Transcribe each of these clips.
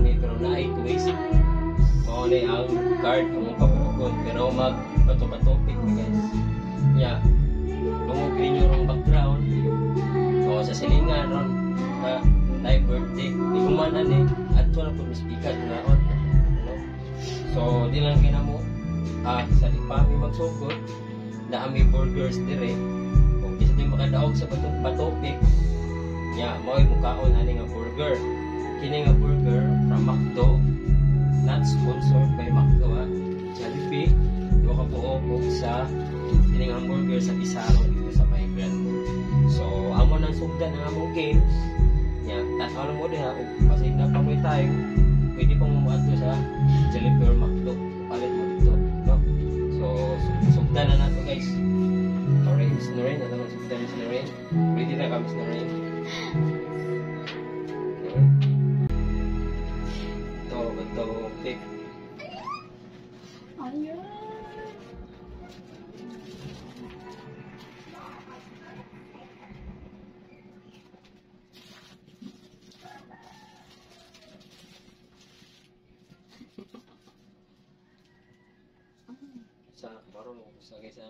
ni pero na 8 ways. Mao ni ang card ang pabugon pero magpato-topic guys. Ya. Tungod ninyo rong background. O sa silingan ron live birthday. Di kumanan eh. At wala po speaker na on. So di lang kinamo sa di pa mi magsugod na ami burgers dire. Kung isa din makadaog sa topic. Ya, mo'y mukaon ani nga burger. Kini nga burger from McDo, not sponsored by McDo. Jollibee, do ka po sa kini nga hamburger sa Isaro dito sa may Grand Mall. So, amo nang sugdan ang among games. Ya, tatawag mo diha ug pasig na pa mo time. Pwede pang muadto sa Jollibee or McDo. Palit mo dito, no? So, sugdan na nato guys. Alright, Miss Noreen, ano nga sugdan Miss Noreen? Ready na ka Miss Noreen? Ito, pick. Ayan. Sa baru sa guys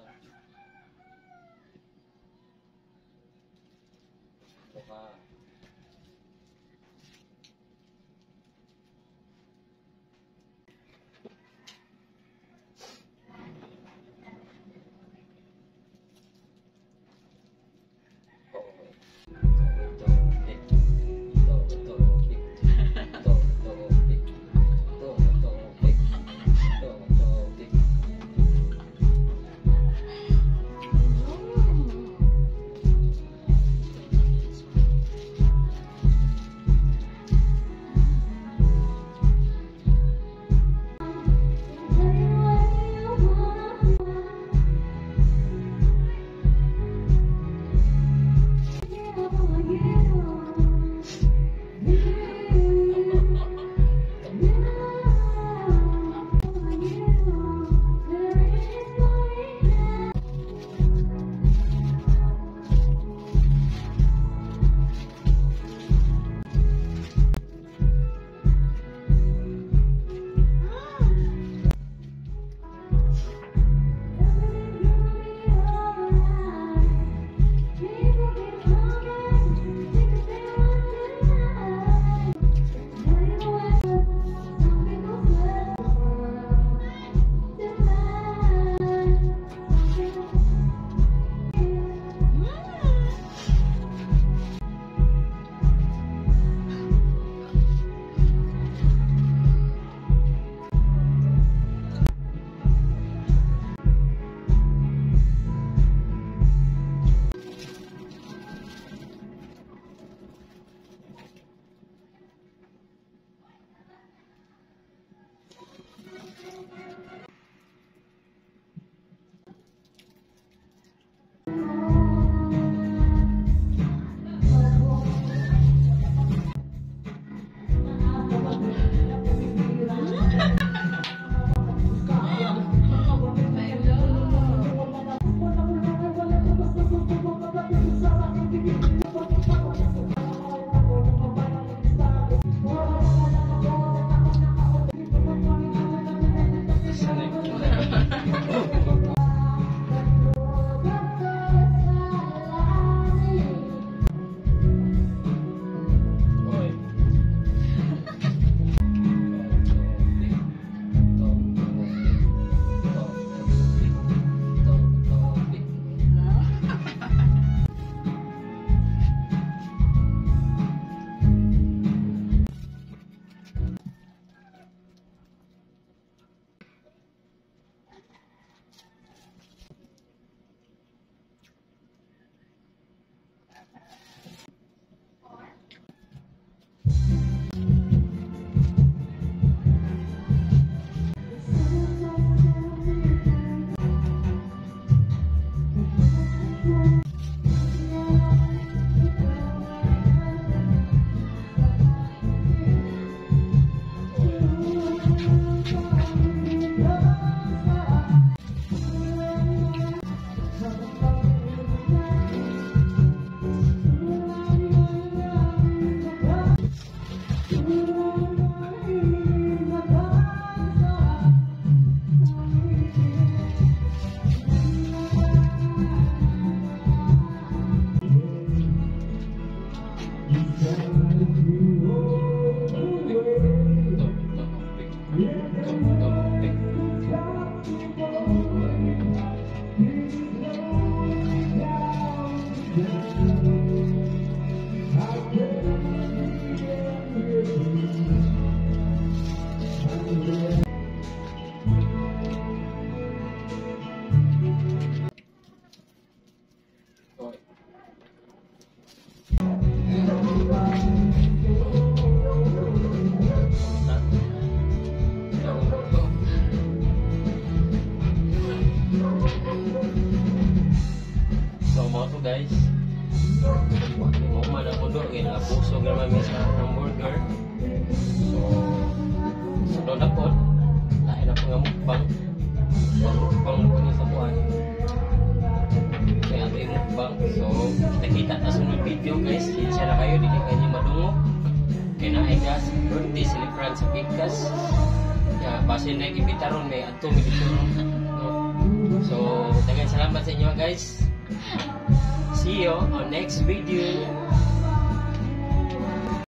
So mo to guys, mo man ang mundo kay nakapuso gamay mi sa hamburger. So sunod na po, lain na po nga mukbang. Mukbang po ni sa buwan. Kaya ato yung mukbang. So kita-kita na sunod video guys. Siya na kayo, dili kayo madungo. Kaya na ay gas, birthday celebrant sa Pigkas. Kaya base na ibitaron may ato may bitaron. So daghang salamat sa inyo guys. See you on next video.